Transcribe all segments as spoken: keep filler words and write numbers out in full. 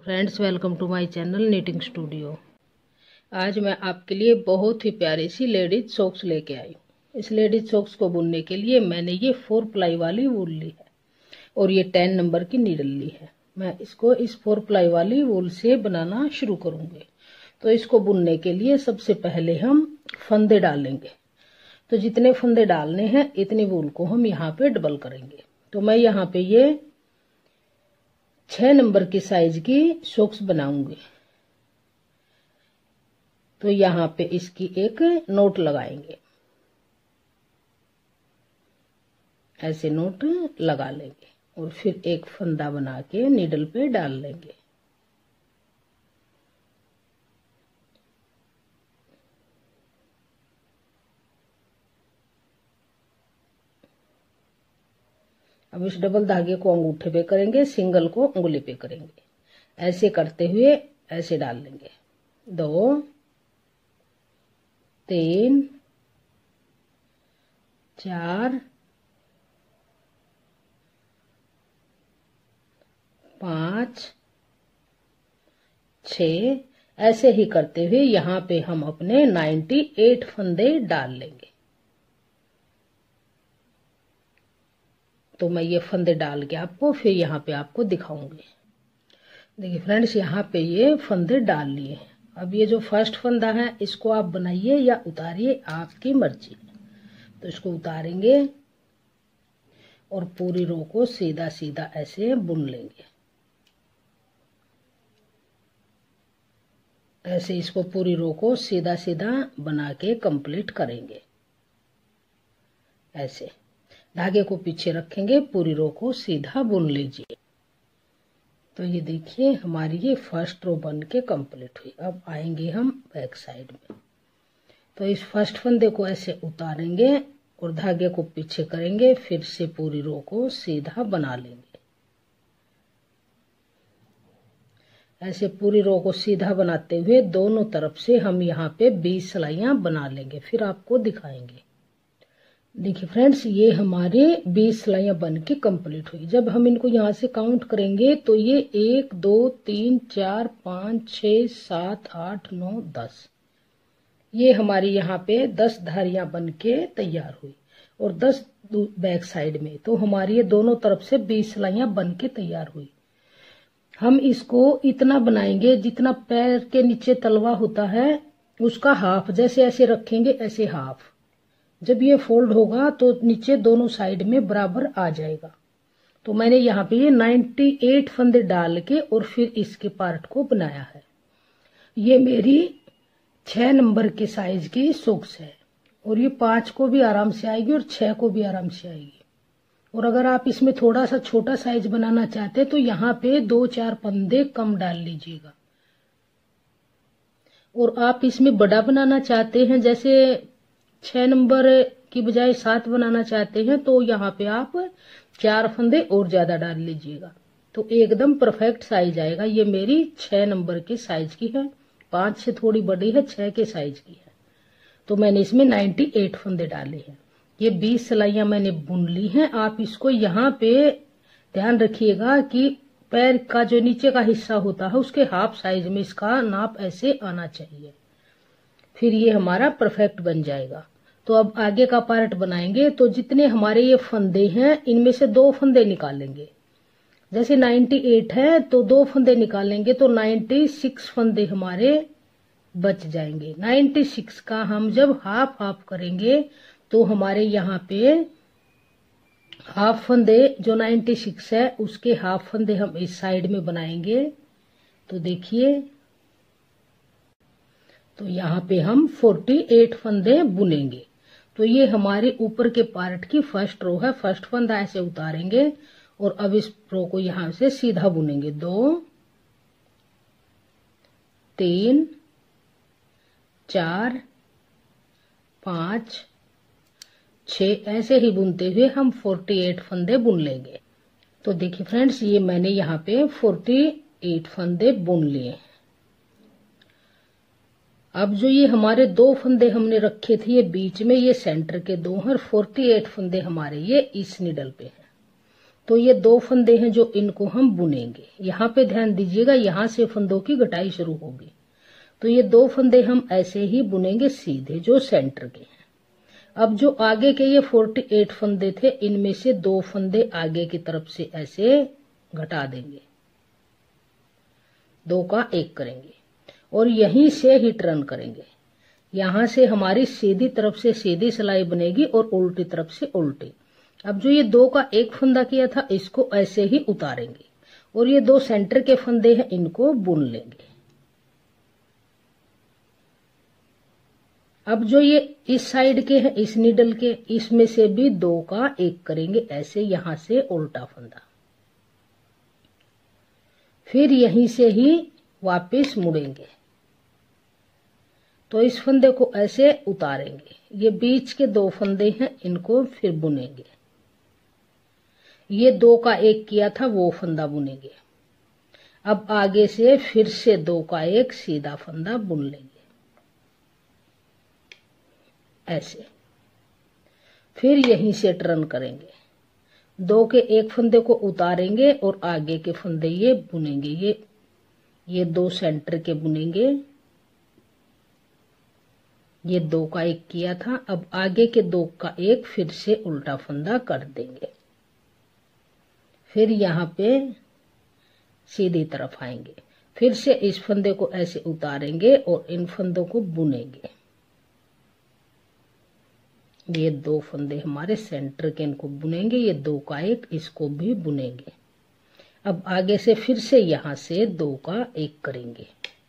Friends, welcome to my channel knitting studio. आज मैं आपके लिए बहुत ही प्यारी सी लेडीज सॉक्स लेके आई हूँ। इस लेडीज सॉक्स को बुनने के लिए मैंने ये फोर प्लाई वाली वूल ली है और ये टेन नंबर की नीडल ली है। मैं इसको इस फोर प्लाई वाली वूल से बनाना शुरू करूँगी। तो इसको बुनने के लिए सबसे पहले हम फंदे डालेंगे। तो जितने फंदे डालने हैं इतनी वूल को हम यहाँ पे डबल करेंगे। तो मैं यहाँ पे ये छह नंबर की साइज की सॉक्स बनाऊंगी। तो यहाँ पे इसकी एक नोट लगाएंगे, ऐसे नोट लगा लेंगे और फिर एक फंदा बना के नीडल पे डाल लेंगे। अब इस डबल धागे को अंगूठे पे करेंगे, सिंगल को उंगली पे करेंगे। ऐसे करते हुए ऐसे डाल लेंगे। दो, तीन, चार, पांच, छ, ऐसे ही करते हुए यहाँ पे हम अपने अट्ठानवे फंदे डाल लेंगे। तो मैं ये फंदे डाल के आपको फिर यहाँ पे आपको दिखाऊंगी। देखिए फ्रेंड्स, यहाँ पे ये फंदे डाल लिए। अब ये जो फर्स्ट फंदा है इसको आप बनाइए या उतारिए, आपकी मर्जी। तो इसको उतारेंगे और पूरी रो को सीधा सीधा ऐसे बुन लेंगे। ऐसे इसको पूरी रो को सीधा सीधा बना के कंप्लीट करेंगे। ऐसे धागे को पीछे रखेंगे, पूरी रो को सीधा बुन लीजिए। तो ये देखिए हमारी ये फर्स्ट रो बन के कंप्लीट हुई। अब आएंगे हम बैक साइड में। तो इस फर्स्ट फंदे को ऐसे उतारेंगे और धागे को पीछे करेंगे, फिर से पूरी रो को सीधा बना लेंगे। ऐसे पूरी रो को सीधा बनाते हुए दोनों तरफ से हम यहाँ पे बीस सिलाइयां बना लेंगे, फिर आपको दिखाएंगे। देखिए फ्रेंड्स, ये हमारे बीस सिलाइयां बन के कंप्लीट हुई। जब हम इनको यहाँ से काउंट करेंगे तो ये एक, दो, तीन, चार, पाँच, छः, सात, आठ, नौ, दस, ये हमारी यहाँ पे दस धारियां बन के तैयार हुई और दस बैक साइड में। तो हमारी ये दोनों तरफ से बीस सिलाइयां बन के तैयार हुई। हम इसको इतना बनाएंगे जितना पैर के नीचे तलवा होता है उसका हाफ, जैसे ऐसे रखेंगे ऐसे हाफ। जब ये फोल्ड होगा तो नीचे दोनों साइड में बराबर आ जाएगा। तो मैंने यहाँ पे ये अट्ठानवे फंदे डाल के और फिर इसके पार्ट को बनाया है। ये मेरी छह नंबर की साइज की सॉक्स है और ये पांच को भी आराम से आएगी और छह को भी आराम से आएगी। और अगर आप इसमें थोड़ा सा छोटा साइज बनाना चाहते हैं तो यहाँ पे दो चार फंदे कम डाल लीजिएगा। और आप इसमें बड़ा बनाना चाहते हैं, जैसे छह नंबर की बजाय सात बनाना चाहते हैं, तो यहाँ पे आप चार फंदे और ज्यादा डाल लीजिएगा। तो एकदम परफेक्ट साइज आएगा। ये मेरी छह नंबर की साइज की है, पांच से थोड़ी बड़ी है, छह के साइज की है। तो मैंने इसमें अट्ठानवे फंदे डाले हैं। ये बीस सिलाइयां मैंने बुन ली हैं। आप इसको यहाँ पे ध्यान रखिएगा कि पैर का जो नीचे का हिस्सा होता है उसके हाफ साइज में इसका नाप ऐसे आना चाहिए, फिर ये हमारा परफेक्ट बन जाएगा। तो अब आगे का पार्ट बनाएंगे। तो जितने हमारे ये फंदे हैं इनमें से दो फंदे निकालेंगे। जैसे अट्ठानवे है तो दो फंदे निकालेंगे तो छियानवे फंदे हमारे बच जाएंगे। छियानवे का हम जब हाफ हाफ करेंगे तो हमारे यहाँ पे हाफ फंदे जो छियानवे है उसके हाफ फंदे हम इस साइड में बनाएंगे। तो देखिए, तो यहाँ पे हम अड़तालीस फंदे बुनेंगे। तो ये हमारे ऊपर के पार्ट की फर्स्ट रो है। फर्स्ट फंदा ऐसे उतारेंगे और अब इस रो को यहाँ से सीधा बुनेंगे। दो, तीन, चार, पांच, छह, ऐसे ही बुनते हुए हम अड़तालीस फंदे बुन लेंगे। तो देखिए फ्रेंड्स, ये मैंने यहाँ पे अड़तालीस फंदे बुन लिए। अब जो ये हमारे दो फंदे हमने रखे थे ये बीच में, ये सेंटर के दो हैं और अड़तालीस फंदे हमारे ये इस निडल पे हैं। तो ये दो फंदे हैं जो इनको हम बुनेंगे। यहाँ पे ध्यान दीजिएगा, यहाँ से फंदों की घटाई शुरू होगी। तो ये दो फंदे हम ऐसे ही बुनेंगे सीधे, जो सेंटर के हैं। अब जो आगे के ये अड़तालीस फंदे थे, इनमें से दो फंदे आगे की तरफ से ऐसे घटा देंगे, दो का एक करेंगे और यहीं से ही टर्न करेंगे। यहां से हमारी सीधी तरफ से सीधी सिलाई बनेगी और उल्टी तरफ से उल्टी। अब जो ये दो का एक फंदा किया था, इसको ऐसे ही उतारेंगे और ये दो सेंटर के फंदे हैं, इनको बुन लेंगे। अब जो ये इस साइड के हैं, इस नीडल के, इसमें से भी दो का एक करेंगे ऐसे, यहां से उल्टा फंदा, फिर यहीं से ही वापस मुड़ेंगे। तो इस फंदे को ऐसे उतारेंगे, ये बीच के दो फंदे हैं, इनको फिर बुनेंगे। ये दो का एक किया था, वो फंदा बुनेंगे। अब आगे से फिर से दो का एक सीधा फंदा बुन लेंगे ऐसे, फिर यहीं से टर्न करेंगे, दो के एक फंदे को उतारेंगे और आगे के फंदे ये बुनेंगे। ये ये दो सेंटर के बुनेंगे, ये दो का एक किया था। अब आगे के दो का एक फिर से उल्टा फंदा कर देंगे, फिर यहाँ पे सीधी तरफ आएंगे, फिर से इस फंदे को ऐसे उतारेंगे और इन फंदों को बुनेंगे। ये दो फंदे हमारे सेंटर के, इनको बुनेंगे, ये दो का एक, इसको भी बुनेंगे। अब आगे से फिर से यहां से दो का एक करेंगे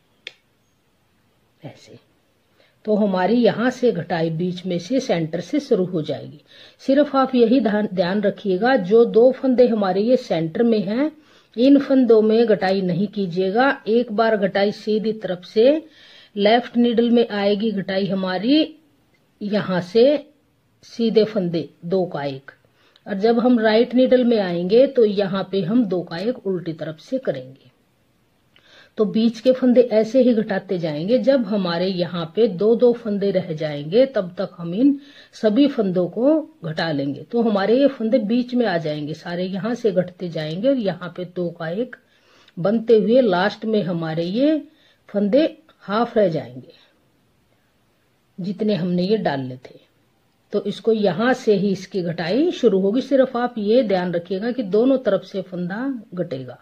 ऐसे। तो हमारी यहां से घटाई बीच में से सेंटर से शुरू हो जाएगी। सिर्फ आप यही ध्यान रखिएगा, जो दो फंदे हमारे ये सेंटर में हैं, इन फंदों में घटाई नहीं कीजिएगा। एक बार घटाई सीधी तरफ से लेफ्ट नीडल में आएगी, घटाई हमारी यहां से सीधे फंदे दो का एक, और जब हम राइट नीडल में आएंगे तो यहाँ पे हम दो का एक उल्टी तरफ से करेंगे। तो बीच के फंदे ऐसे ही घटाते जाएंगे। जब हमारे यहाँ पे दो दो फंदे रह जाएंगे, तब तक हम इन सभी फंदों को घटा लेंगे। तो हमारे ये फंदे बीच में आ जाएंगे, सारे यहाँ से घटते जाएंगे और यहाँ पे दो का एक बनते हुए लास्ट में हमारे ये फंदे हाफ रह जाएंगे, जितने हमने ये डाले थे। तो इसको यहां से ही इसकी घटाई शुरू होगी। सिर्फ आप ये ध्यान रखिएगा कि दोनों तरफ से फंदा घटेगा।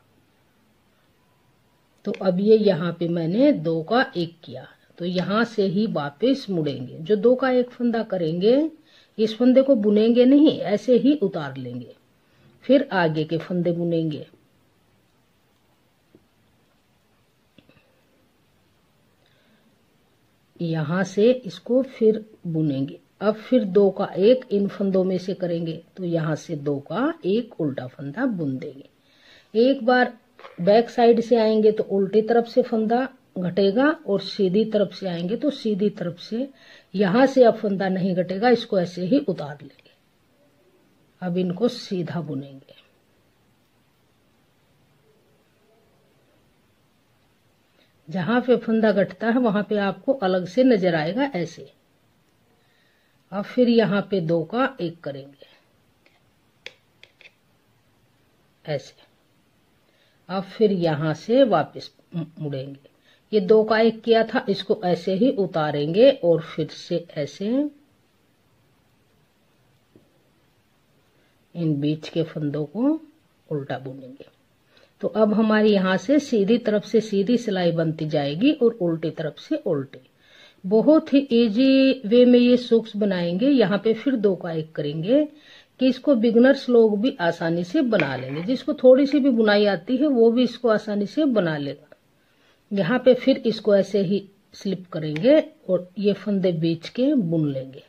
तो अब ये यहाँ पे मैंने दो का एक किया, तो यहां से ही वापस मुड़ेंगे। जो दो का एक फंदा करेंगे, इस फंदे को बुनेंगे नहीं, ऐसे ही उतार लेंगे, फिर आगे के फंदे बुनेंगे। यहां से इसको फिर बुनेंगे। अब फिर दो का एक इन फंदों में से करेंगे, तो यहां से दो का एक उल्टा फंदा बुन देंगे। एक बार बैक साइड से आएंगे तो उल्टी तरफ से फंदा घटेगा और सीधी तरफ से आएंगे तो सीधी तरफ से। यहां से अब फंदा नहीं घटेगा, इसको ऐसे ही उतार लेंगे। अब इनको सीधा बुनेंगे। जहां पे फंदा घटता है वहां पे आपको अलग से नजर आएगा ऐसे। अब फिर यहाँ पे दो का एक करेंगे ऐसे। अब फिर यहां से वापस मुड़ेंगे। ये दो का एक किया था, इसको ऐसे ही उतारेंगे और फिर से ऐसे इन बीच के फंदों को उल्टा बुनेंगे। तो अब हमारी यहां से सीधी तरफ से सीधी सिलाई बनती जाएगी और उल्टी तरफ से उल्टी। बहुत ही इजी वे में ये सूक्ष्म बनाएंगे। यहाँ पे फिर दो का एक करेंगे कि इसको बिगनर्स लोग भी आसानी से बना लेंगे। जिसको थोड़ी सी भी बुनाई आती है वो भी इसको आसानी से बना लेगा। यहाँ पे फिर इसको ऐसे ही स्लिप करेंगे और ये फंदे बीच के बुन लेंगे।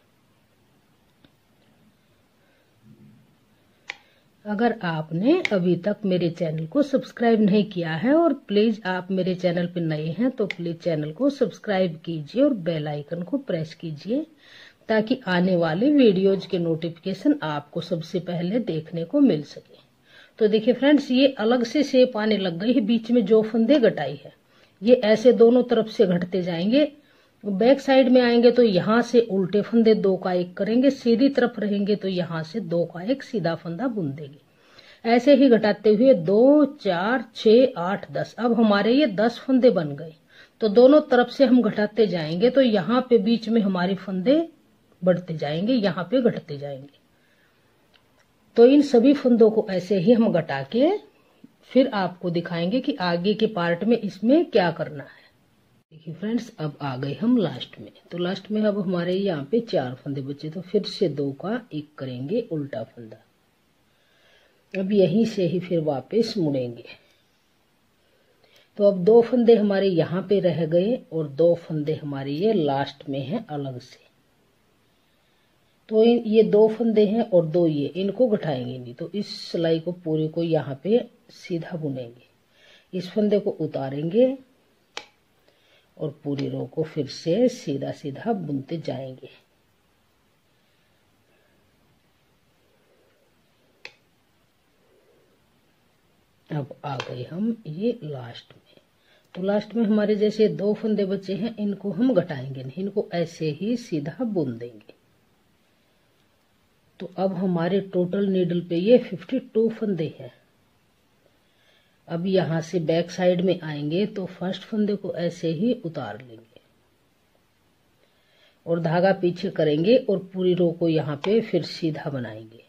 अगर आपने अभी तक मेरे चैनल को सब्सक्राइब नहीं किया है और प्लीज आप मेरे चैनल पर नए हैं तो प्लीज चैनल को सब्सक्राइब कीजिए और बेल आइकन को प्रेस कीजिए, ताकि आने वाले वीडियोज के नोटिफिकेशन आपको सबसे पहले देखने को मिल सके। तो देखिए फ्रेंड्स, ये अलग से शेप आने लग गई है। बीच में जो फंदे घटाई है ये ऐसे दोनों तरफ से घटते जाएंगे। बैक साइड में आएंगे तो यहाँ से उल्टे फंदे दो का एक करेंगे, सीधी तरफ रहेंगे तो यहाँ से दो का एक सीधा फंदा बुन देंगे। ऐसे ही घटाते हुए दो, चार, छः, आठ, दस। अब हमारे ये दस फंदे बन गए। तो दोनों तरफ से हम घटाते जाएंगे तो यहाँ पे बीच में हमारे फंदे बढ़ते जाएंगे, यहाँ पे घटते जाएंगे। तो इन सभी फंदों को ऐसे ही हम घटा के फिर आपको दिखाएंगे कि आगे के पार्ट में इसमें क्या करना है। देखिए फ्रेंड्स, अब आ गए हम लास्ट में। तो लास्ट में अब हमारे यहाँ पे चार फंदे बचे, तो फिर से दो का एक करेंगे उल्टा फंदा। अब यहीं से ही फिर वापस मुड़ेंगे। तो अब दो फंदे हमारे यहाँ पे रह गए और दो फंदे हमारे ये लास्ट में हैं अलग से। तो ये दो फंदे हैं और दो ये, इनको घटाएंगे नहीं। तो इस सिलाई को पूरे को यहाँ पे सीधा बुनेंगे, इस फंदे को उतारेंगे और पूरी रो को फिर से सीधा सीधा बुनते जाएंगे। अब आ गए हम ये लास्ट में। तो लास्ट में हमारे जैसे दो फंदे बचे हैं, इनको हम घटाएंगे नहीं, इनको ऐसे ही सीधा बुन देंगे। तो अब हमारे टोटल नीडल पे ये बावन फंदे हैं। अब यहां से बैक साइड में आएंगे तो फर्स्ट फंदे को ऐसे ही उतार लेंगे और धागा पीछे करेंगे और पूरी रो को यहाँ पे फिर सीधा बनाएंगे।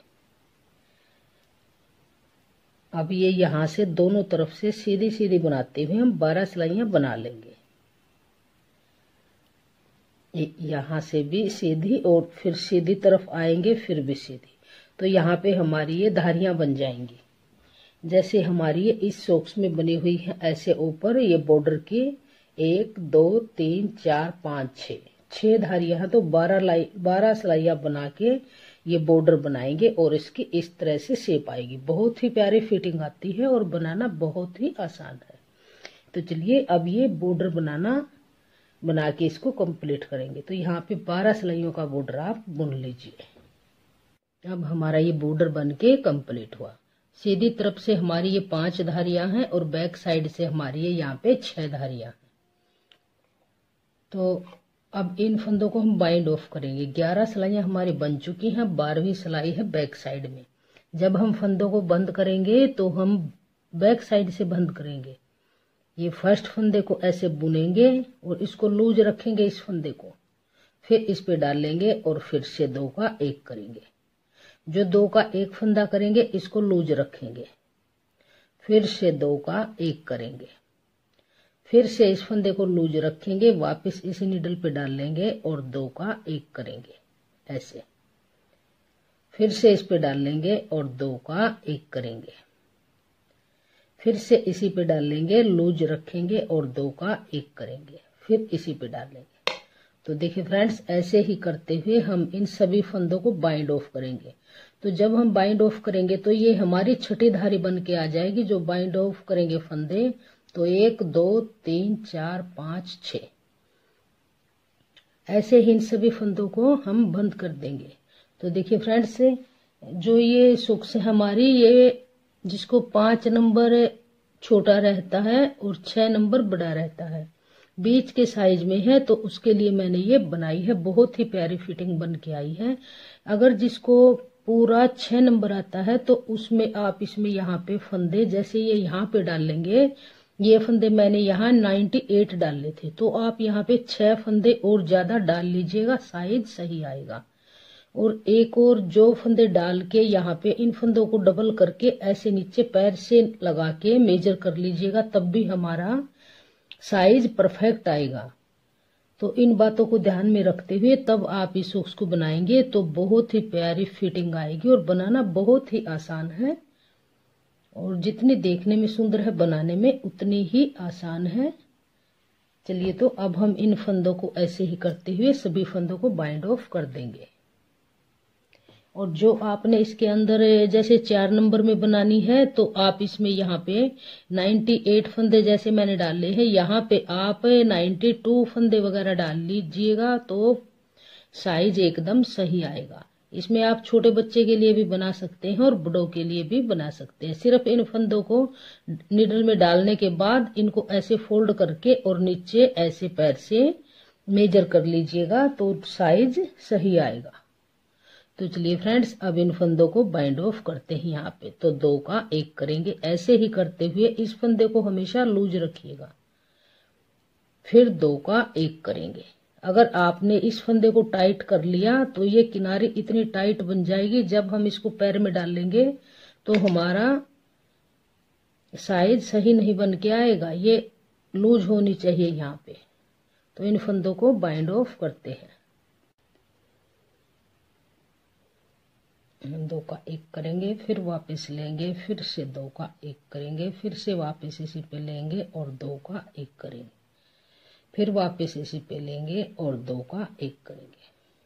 अब ये यहाँ से दोनों तरफ से सीधी सीधी बनाते हुए हम बारह सिलाइयां बना लेंगे। यहाँ से भी सीधी और फिर सीधी तरफ आएंगे, फिर भी सीधी। तो यहाँ पे हमारी ये धारियां बन जाएंगी जैसे हमारी ये इस सॉक्स में बनी हुई है। ऐसे ऊपर ये बॉर्डर की एक, दो, तीन, चार, पाँच, छः छः धारियां हैं। तो बारह लाई बारह सिलाइयां बना के ये बॉर्डर बनाएंगे और इसकी इस तरह से शेप आएगी। बहुत ही प्यारी फिटिंग आती है और बनाना बहुत ही आसान है। तो चलिए अब ये बॉर्डर बनाना बना के इसको कंप्लीट करेंगे। तो यहाँ पे बारह सिलाइयों का बॉर्डर आप बुन लीजिए। अब हमारा ये बॉर्डर बन के कंप्लीट हुआ। सीधी तरफ से हमारी ये पांच धारियां हैं और बैक साइड से हमारी ये यहाँ पे छह धारियां हैं। तो अब इन फंदों को हम बाइंड ऑफ करेंगे। ग्यारह सिलाइयां हमारी बन चुकी हैं, बारहवीं सिलाई है बैक साइड में। जब हम फंदों को बंद करेंगे तो हम बैक साइड से बंद करेंगे। ये फर्स्ट फंदे को ऐसे बुनेंगे और इसको लूज रखेंगे इस फंदे को, फिर इस पे डाल लेंगे और फिर से दो का एक करेंगे। जो दो का एक फंदा करेंगे इसको लूज रखेंगे, फिर से दो का एक करेंगे, फिर से इस फंदे को लूज रखेंगे, वापस इस नीडल पे डाल लेंगे और दो का एक करेंगे ऐसे, फिर से इस पे डाल लेंगे और दो का एक करेंगे, फिर से इसी पे डाल लेंगे, लूज रखेंगे और दो का एक करेंगे, फिर इसी पे डाल लेंगे। तो देखिए फ्रेंड्स, ऐसे ही करते हुए हम इन सभी फंदों को बाइंड ऑफ करेंगे। तो जब हम बाइंड ऑफ करेंगे तो ये हमारी छठी धारी बन के आ जाएगी। जो बाइंड ऑफ करेंगे फंदे, तो एक, दो, तीन, चार, पाँच, छः, ऐसे ही इन सभी फंदों को हम बंद कर देंगे। तो देखिए फ्रेंड्स, जो ये सुक्स हमारी, ये जिसको पांच नंबर छोटा रहता है और छह नंबर बड़ा रहता है, बीच के साइज में है, तो उसके लिए मैंने ये बनाई है। बहुत ही प्यारी फिटिंग बन के आई है। अगर जिसको पूरा छह नंबर आता है तो उसमें आप इसमें यहाँ पे फंदे जैसे ये यहाँ पे डाल लेंगे। ये फंदे मैंने यहाँ अट्ठानवे डाले थे, तो आप यहाँ पे छह फंदे और ज्यादा डाल लीजिएगा, साइज सही आएगा। और एक और जो फंदे डाल के यहाँ पे इन फंदों को डबल करके ऐसे नीचे पैर से लगा के मेजर कर लीजिएगा, तब भी हमारा साइज परफेक्ट आएगा। तो इन बातों को ध्यान में रखते हुए तब आप इस सॉक्स को बनाएंगे तो बहुत ही प्यारी फिटिंग आएगी। और बनाना बहुत ही आसान है, और जितनी देखने में सुंदर है बनाने में उतनी ही आसान है। चलिए, तो अब हम इन फंदों को ऐसे ही करते हुए सभी फंदों को बाइंड ऑफ कर देंगे। और जो आपने इसके अंदर जैसे चार नंबर में बनानी है, तो आप इसमें यहाँ पे अट्ठानवे फंदे जैसे मैंने डाले हैं, यहाँ पे आप बानवे फंदे वगैरह डाल लीजिएगा तो साइज एकदम सही आएगा। इसमें आप छोटे बच्चे के लिए भी बना सकते हैं और बड़ों के लिए भी बना सकते हैं। सिर्फ इन फंदों को निडल में डालने के बाद इनको ऐसे फोल्ड करके और नीचे ऐसे पैर से मेजर कर लीजिएगा तो साइज सही आएगा। तो चलिए फ्रेंड्स, अब इन फंदों को बाइंड ऑफ करते हैं यहाँ पे। तो दो का एक करेंगे, ऐसे ही करते हुए इस फंदे को हमेशा लूज रखिएगा। फिर दो का एक करेंगे। अगर आपने इस फंदे को टाइट कर लिया तो ये किनारी इतनी टाइट बन जाएगी, जब हम इसको पैर में डालेंगे तो हमारा साइज सही नहीं बन के आएगा, ये लूज होनी चाहिए यहाँ पे। तो इन फंदों को बाइंड ऑफ करते हैं। दो का एक करेंगे, फिर वापस लेंगे, फिर से दो का एक करेंगे, फिर से वापस इसी पे लेंगे और दो का एक करेंगे, फिर वापस इसी पे लेंगे और दो का एक करेंगे।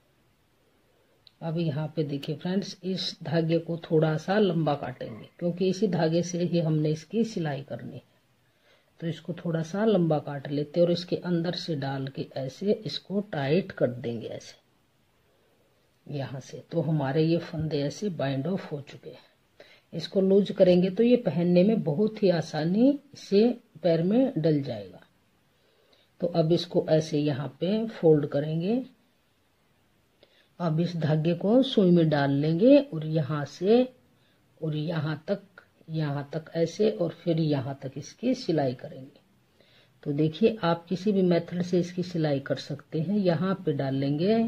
अब यहाँ पे देखिए फ्रेंड्स, इस धागे को थोड़ा सा लंबा काटेंगे, क्योंकि इसी धागे से ही हमने इसकी सिलाई करनी है। तो इसको थोड़ा सा लंबा काट लेते और इसके अंदर से डाल के ऐसे इसको टाइट कर देंगे, ऐसे यहाँ से। तो हमारे ये फंदे ऐसे बाइंड ऑफ हो चुके हैं। इसको लूज करेंगे तो ये पहनने में बहुत ही आसानी से पैर में डल जाएगा। तो अब इसको ऐसे यहाँ पे फोल्ड करेंगे। अब इस धागे को सुई में डाल लेंगे और यहाँ से और यहाँ तक, यहाँ तक ऐसे, और फिर यहाँ तक इसकी सिलाई करेंगे। तो देखिए, आप किसी भी मेथड से इसकी सिलाई कर सकते हैं। यहाँ पे डाल लेंगे,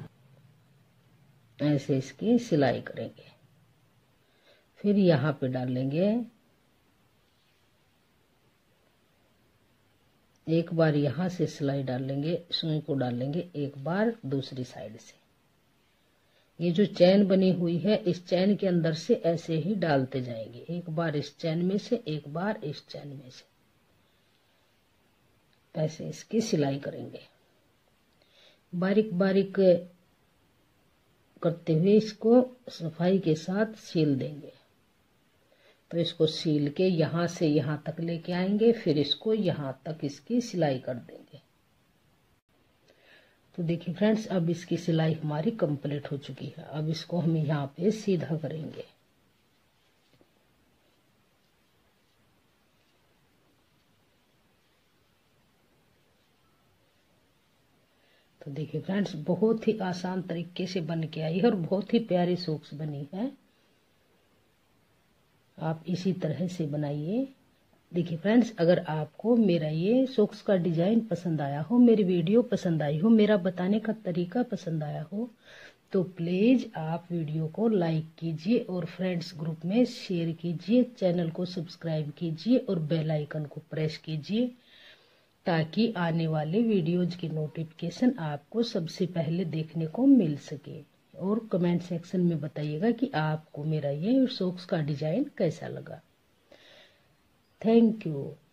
ऐसे इसकी सिलाई करेंगे, फिर यहाँ पे डाल लेंगे, एक बार यहाँ से सिलाई डाल लेंगे, सुई को डाल लेंगे, एक बार दूसरी साइड से। ये जो चैन बनी हुई है, इस चैन के अंदर से ऐसे ही डालते जाएंगे, एक बार इस चैन में से, एक बार इस चैन में से, ऐसे इसकी सिलाई करेंगे। बारीक बारीक करते हुए इसको सफाई के साथ सील देंगे। तो इसको सील के यहाँ से यहाँ तक लेके आएंगे, फिर इसको यहाँ तक इसकी सिलाई कर देंगे। तो देखिए फ्रेंड्स, अब इसकी सिलाई हमारी कंप्लीट हो चुकी है। अब इसको हम यहाँ पे सीधा करेंगे। तो देखिए फ्रेंड्स, बहुत ही आसान तरीके से बन के आई है और बहुत ही प्यारी सॉक्स बनी है। आप इसी तरह से बनाइए। देखिए फ्रेंड्स, अगर आपको मेरा ये सॉक्स का डिजाइन पसंद आया हो, मेरी वीडियो पसंद आई हो, मेरा बताने का तरीका पसंद आया हो, तो प्लीज आप वीडियो को लाइक कीजिए और फ्रेंड्स ग्रुप में शेयर कीजिए, चैनल को सब्सक्राइब कीजिए और बेल आइकन को प्रेस कीजिए, ताकि आने वाले वीडियोज की नोटिफिकेशन आपको सबसे पहले देखने को मिल सके। और कमेंट सेक्शन में बताइएगा कि आपको मेरा ये सॉक्स का डिजाइन कैसा लगा। Thank you.